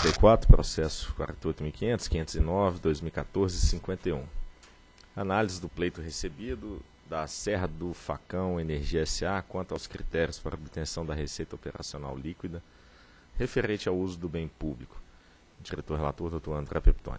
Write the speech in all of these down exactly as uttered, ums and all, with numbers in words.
trinta e quatro, processo quarenta e oito mil e quinhentos, quinhentos e nove, dois mil e quatorze, cinquenta e um. Análise do pleito recebido da Serra do Facão Energia S A quanto aos critérios para obtenção da receita operacional líquida referente ao uso do bem público. Diretor-relator, doutor André Peptoni.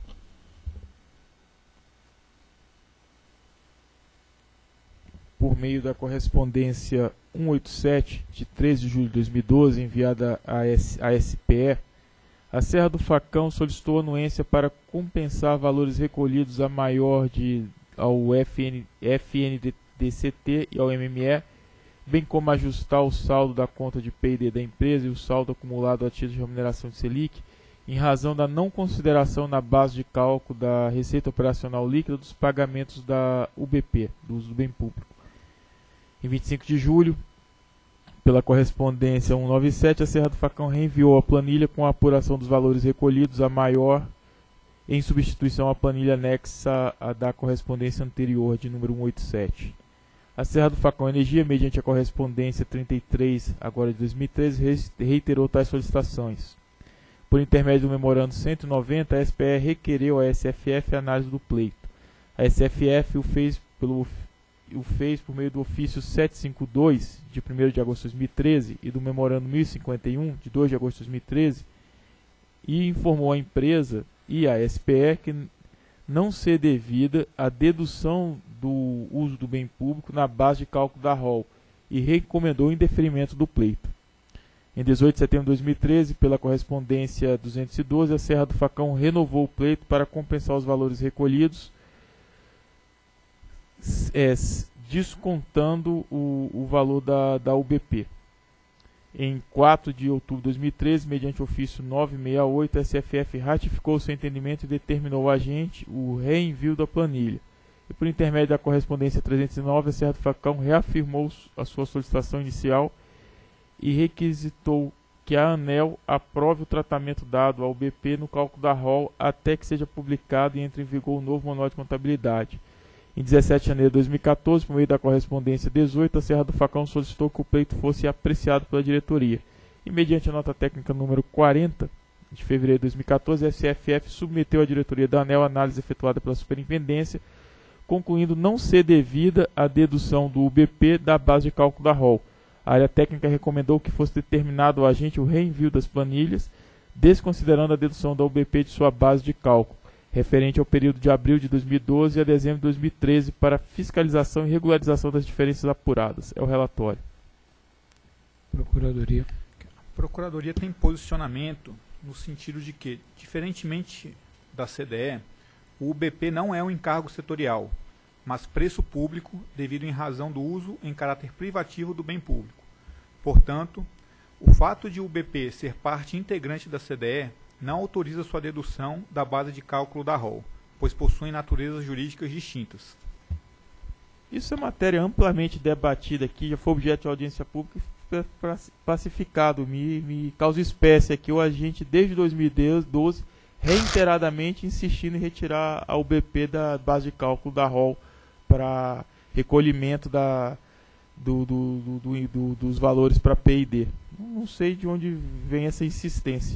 Por meio da correspondência cento e oitenta e sete, de treze de julho de dois mil e doze, enviada à S P E, a Serra do Facão solicitou anuência para compensar valores recolhidos a maior de, ao F N, F N D C T e ao M M E, bem como ajustar o saldo da conta de P e D da empresa e o saldo acumulado a título de remuneração de Selic, em razão da não consideração na base de cálculo da receita operacional líquida dos pagamentos da U B P, do uso do bem público. Em vinte e cinco de julho, pela correspondência cento e noventa e sete, a Serra do Facão reenviou a planilha com a apuração dos valores recolhidos a maior, em substituição à planilha anexa à da correspondência anterior, de número cento e oitenta e sete. A Serra do Facão Energia, mediante a correspondência trinta e três, agora de dois mil e treze, reiterou tais solicitações. Por intermédio do memorando cento e noventa, a S P E requereu à S F F a análise do pleito. A S F F o fez, pelo, o fez por meio do ofício setecentos e cinquenta e dois, de primeiro de agosto de dois mil e treze, e do memorando mil e cinquenta e um, de dois de agosto de dois mil e treze, e informou a empresa e a S P E que não ser devida a dedução do uso do bem público na base de cálculo da R O L e recomendou o indeferimento do pleito. Em dezoito de setembro de dois mil e treze, pela correspondência duzentos e doze, a Serra do Facão renovou o pleito para compensar os valores recolhidos, é, descontando o, o valor da, da U B P. Em quatro de outubro de dois mil e treze, mediante ofício novecentos e sessenta e oito, a S F F ratificou seu entendimento e determinou ao agente o reenvio da planilha. E por intermédio da correspondência trezentos e nove, a Serra do Facão reafirmou a sua solicitação inicial e requisitou que a ANEEL aprove o tratamento dado ao U B P no cálculo da R O L até que seja publicado e entre em vigor o novo manual de contabilidade. Em dezessete de janeiro de dois mil e quatorze, por meio da correspondência dezoito, a Serra do Facão solicitou que o pleito fosse apreciado pela diretoria. E mediante a nota técnica número quarenta, de fevereiro de dois mil e quatorze, a S F F submeteu à diretoria da ANEEL a análise efetuada pela superintendência, concluindo não ser devida a dedução do U B P da base de cálculo da R O L. A área técnica recomendou que fosse determinado ao agente o reenvio das planilhas, desconsiderando a dedução da U B P de sua base de cálculo, referente ao período de abril de dois mil e doze a dezembro de dois mil e treze, para fiscalização e regularização das diferenças apuradas. É o relatório. Procuradoria. A Procuradoria tem posicionamento no sentido de que, diferentemente da C D E, o U B P não é um encargo setorial, mas preço público devido em razão do uso em caráter privativo do bem público. Portanto, o fato de o U B P ser parte integrante da C D E não autoriza sua dedução da base de cálculo da R O L, pois possuem naturezas jurídicas distintas. Isso é matéria amplamente debatida aqui, já foi objeto de audiência pública e pacificado. Me, me causa espécie aqui o agente, desde dois mil e doze, reiteradamente insistindo em retirar a U B P da base de cálculo da R O L para recolhimento da, do, do, do, do, do, dos valores para P e D. Não sei de onde vem essa insistência.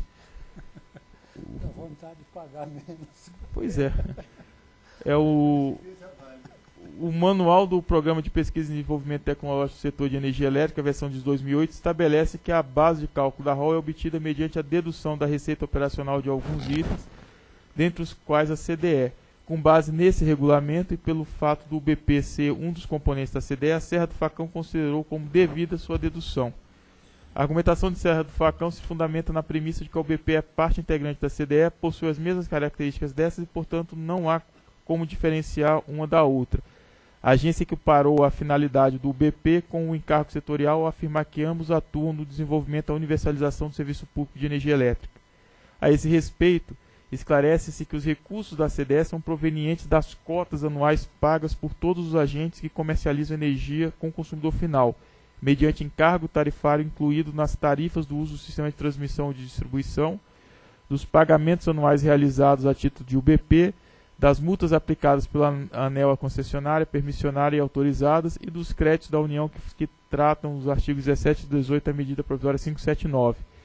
Dá vontade de pagar menos. Pois é. É o, o manual do Programa de Pesquisa e Desenvolvimento Tecnológico do Setor de Energia Elétrica, versão de dois mil e oito, estabelece que a base de cálculo da R O L é obtida mediante a dedução da receita operacional de alguns itens, dentre os quais a C D E. Com base nesse regulamento e pelo fato do U B P ser um dos componentes da C D E, a Serra do Facão considerou como devida sua dedução. A argumentação de Serra do Facão se fundamenta na premissa de que a U B P é parte integrante da C D E, possui as mesmas características dessas e, portanto, não há como diferenciar uma da outra. A agência equiparou a finalidade do U B P com o encargo setorial ao afirmar que ambos atuam no desenvolvimento da universalização do serviço público de energia elétrica. A esse respeito, esclarece-se que os recursos da C D E são provenientes das cotas anuais pagas por todos os agentes que comercializam energia com o consumidor final, mediante encargo tarifário incluído nas tarifas do uso do sistema de transmissão e de distribuição, dos pagamentos anuais realizados a título de U B P, das multas aplicadas pela ANEEL à concessionária, permissionária e autorizadas e dos créditos da União que, que tratam os artigos dezessete e dezoito da medida provisória quinhentos e setenta e nove.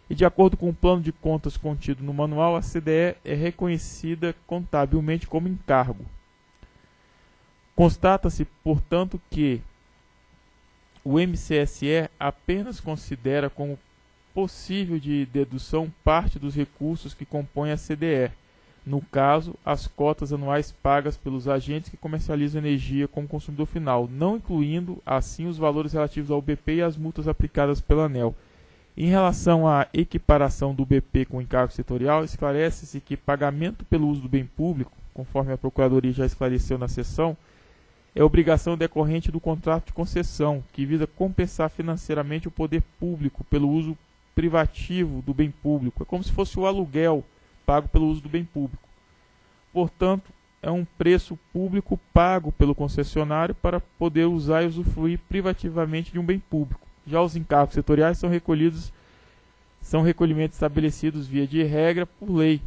e, de acordo com o plano de contas contido no manual, a C D E é reconhecida contabilmente como encargo. Constata-se, portanto, que o M C S E apenas considera como possível de dedução parte dos recursos que compõem a C D E, no caso, as cotas anuais pagas pelos agentes que comercializam energia como consumidor final, não incluindo, assim, os valores relativos ao B P e as multas aplicadas pela ANEEL. Em relação à equiparação do B P com o encargo setorial, esclarece-se que pagamento pelo uso do bem público, conforme a Procuradoria já esclareceu na sessão, é obrigação decorrente do contrato de concessão, que visa compensar financeiramente o poder público pelo uso privativo do bem público. É como se fosse o aluguel pago pelo uso do bem público. Portanto, é um preço público pago pelo concessionário para poder usar e usufruir privativamente de um bem público. Já os encargos setoriais são recolhidos, são recolhimentos estabelecidos via de regra por lei,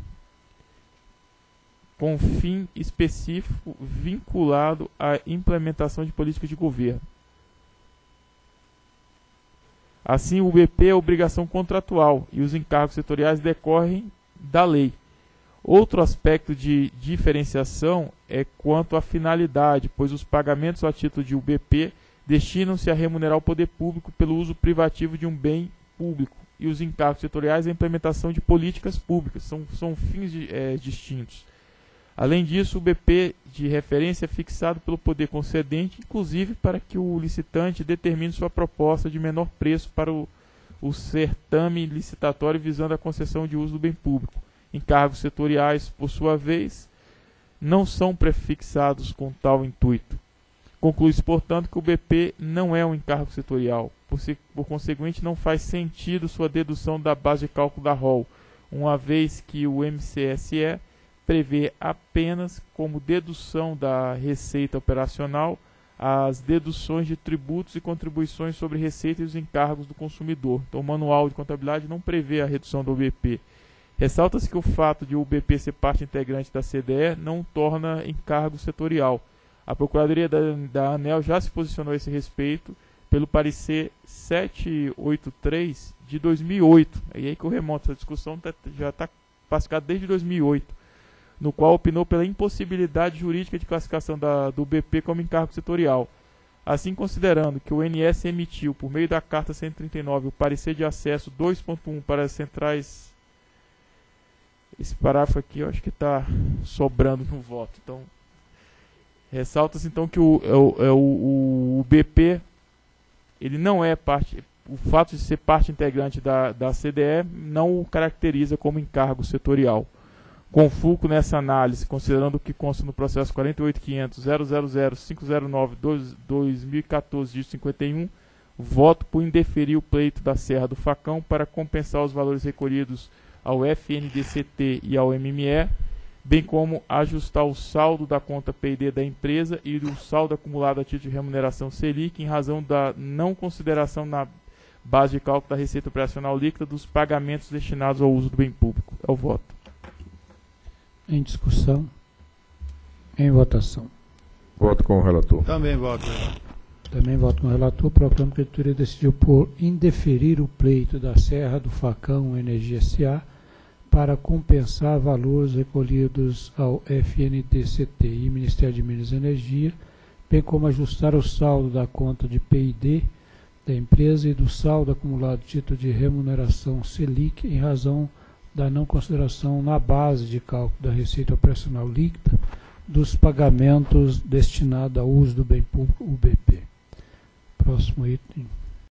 com fim específico vinculado à implementação de políticas de governo. Assim, o B P é obrigação contratual e os encargos setoriais decorrem da lei. Outro aspecto de diferenciação é quanto à finalidade, pois os pagamentos a título de U B P destinam-se a remunerar o poder público pelo uso privativo de um bem público, e os encargos setoriais a implementação de políticas públicas, são, são fins de, é, distintos. Além disso, o B P de referência é fixado pelo poder concedente, inclusive para que o licitante determine sua proposta de menor preço para o, o certame licitatório visando a concessão de uso do bem público. Encargos setoriais, por sua vez, não são prefixados com tal intuito. Conclui-se, portanto, que o B P não é um encargo setorial. Por, se, por conseguinte, não faz sentido sua dedução da base de cálculo da R O L, uma vez que o M C S E prevê apenas como dedução da receita operacional as deduções de tributos e contribuições sobre receita e os encargos do consumidor. Então, o manual de contabilidade não prevê a redução do B P. Ressalta-se que o fato de o B P ser parte integrante da C D E não torna encargo setorial. A Procuradoria da, da ANEEL já se posicionou a esse respeito pelo parecer setecentos e oitenta e três de dois mil e oito. E aí que eu remonto, essa discussão tá, já está pacificada desde dois mil e oito, no qual opinou pela impossibilidade jurídica de classificação da, do B P como encargo setorial. Assim, considerando que o I N S emitiu, por meio da Carta cento e trinta e nove, o parecer de acesso dois ponto um para as centrais. Esse parágrafo aqui eu acho que está sobrando no voto. Então, ressalta-se então que o, é o, o, o B P ele não é parte. O fato de ser parte integrante da, da C D E não o caracteriza como encargo setorial. Com foco nessa análise, considerando o que consta no processo quarenta e oito ponto quinhentos ponto zero zero zero cinco zero nove barra dois mil e quatorze, dígito cinquenta e um, voto por indeferir o pleito da Serra do Facão para compensar os valores recolhidos ao F N D C T e ao M M E, bem como ajustar o saldo da conta P e D da empresa e o saldo acumulado a título de remuneração Selic em razão da não consideração na base de cálculo da receita operacional líquida dos pagamentos destinados ao uso do bem público. É o voto. Em discussão. Em votação. Voto com o relator. Também voto. Também voto com o relator. Proclamo que a diretoria decidiu por indeferir o pleito da Serra do Facão Energia S A para compensar valores recolhidos ao F N D C T e Ministério de Minas e Energia, bem como ajustar o saldo da conta de P e D da empresa e do saldo acumulado de título de remuneração Selic em razão da não consideração na base de cálculo da receita operacional líquida dos pagamentos destinados ao uso do bem público, U B P. Próximo item.